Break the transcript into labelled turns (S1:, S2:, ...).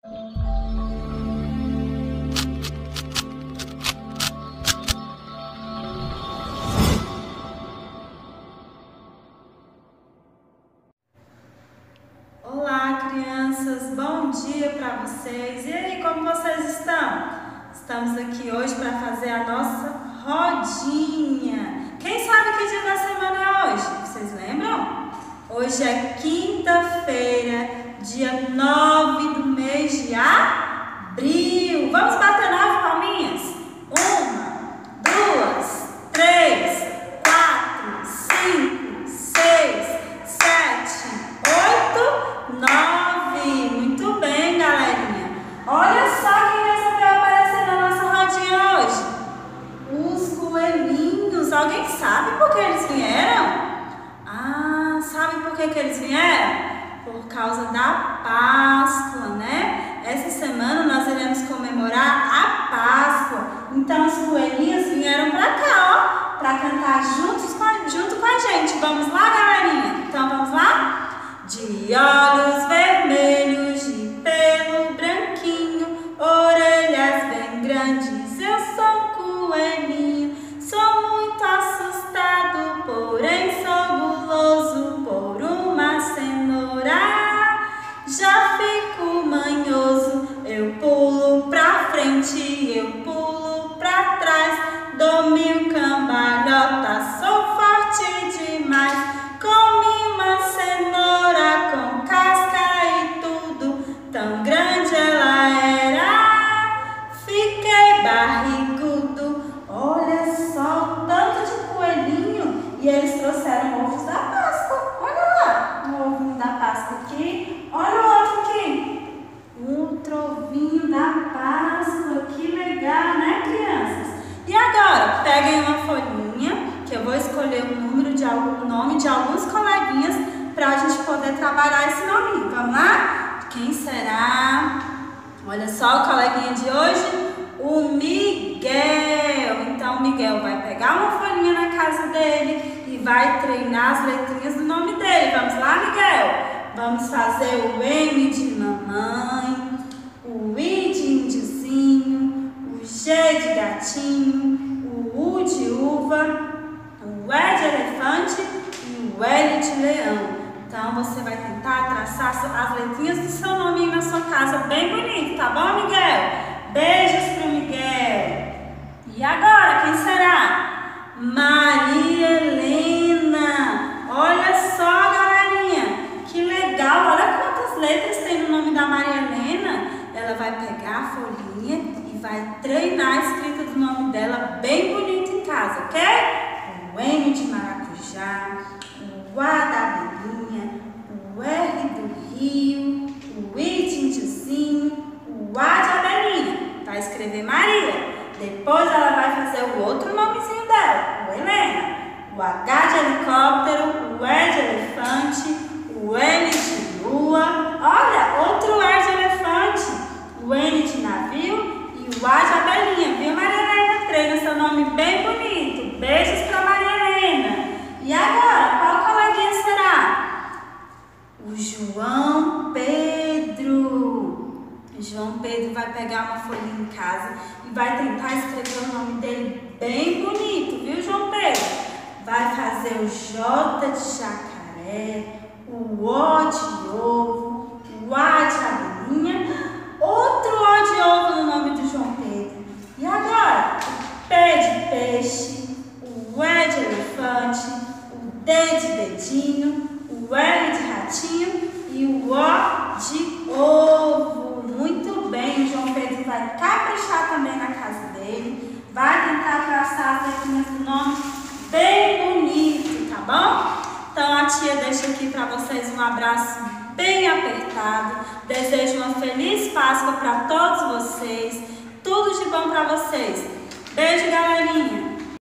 S1: Olá, crianças! Bom dia para vocês! E aí, como vocês estão? Estamos aqui hoje para fazer a nossa rodinha. Quem sabe que dia da semana é hoje? Vocês lembram? Hoje é quinta-feira, dia 9 do mês de abril. Vamos bater 9 palminhas? 1, 2, 3, 4, 5, 6, 7, 8, 9. Muito bem, galerinha. Olha só quem resolveu aparecer na nossa rodinha hoje. Os coelhinhos. Alguém sabe por que eles vieram? Sabe por que eles vieram? Por causa da Páscoa, né? Essa semana nós iremos comemorar a Páscoa. Então os coelhinhos vieram pra cá, ó, pra cantar junto com a gente. Vamos lá, galerinha? Então vamos lá? De olhos vermelhos, de pelo branquinho, orelhas bem grandes, eu sou um coelhinho. Sou muito assustado, porém sou guloso por uma cenoura. Já fico manhoso, eu pulo pra frente, eu pulo pra trás, dou 1000 cambalhotas, sou forte demais. Comi uma cenoura com casca e tudo, tão grande ela era, fiquei barrigudo. Olha só o tanto de coelhinho, e eles trouxeram ovos da Páscoa. Olha lá, um ovinho da Páscoa aqui, olha o outro aqui, outro ovinho da Páscoa. Que legal, né, crianças? E agora, peguem uma folhinha, que eu vou escolher o nome de alguns coleguinhas para a gente poder trabalhar esse nominho. Vamos lá? Quem será? Olha só o coleguinha de hoje, o Miguel. Então o Miguel vai pegar uma folhinha na casa dele e vai treinar as letrinhas do nome dele. Vamos lá, Miguel? Vamos fazer o M de mamãe, o I de índiozinho, o G de gatinho, o U de uva, o E de elefante e o L de leão. Então você vai tentar traçar as letrinhas do seu nome na sua casa bem bonito, tá bom, Miguel? Beijos pro Miguel. E agora, quem será? Maria Helena. Olha só, galerinha, que legal. Olha quantas letras tem no nome da Maria Helena. Ela vai pegar a folhinha e vai treinar a escrita do nome dela bem bonito em casa, ok? O M de maracujá, o A da abelhinha, o R do rio, o I de índiozinho, o A de abelhinha. Vai escrever Maria. Depois ela vai fazer o outro nomezinho dela, o Helena. O H de helicóptero, o E de elefante, o N de lua. Olha, outro E de elefante, o N de navio e o A de abelhinha. Viu, Maria Helena? Treina seu nome bem bonito. Beijos pra Maria Helena. E agora, qual coleguinha será? O João Pedro. O João Pedro vai pegar uma folhinha em casa e vai tentar escrever o nome dele bem bonito, viu, João Pedro? Vai fazer o J de jacaré, o O de ovo, o A de abelhinha, outro O de ovo no nome do João Pedro. E agora, o P de peixe, o E de elefante, o D de dedinho, o L de ratinho e o O de ovo. Muito bem, o João Pedro vai caprichar também na casa dele, vai tentar traçar as letrinhas do nome bem bonito, tá bom? Então a tia deixa aqui para vocês um abraço bem apertado, desejo uma feliz Páscoa para todos vocês, tudo de bom para vocês. Beijo, galerinha!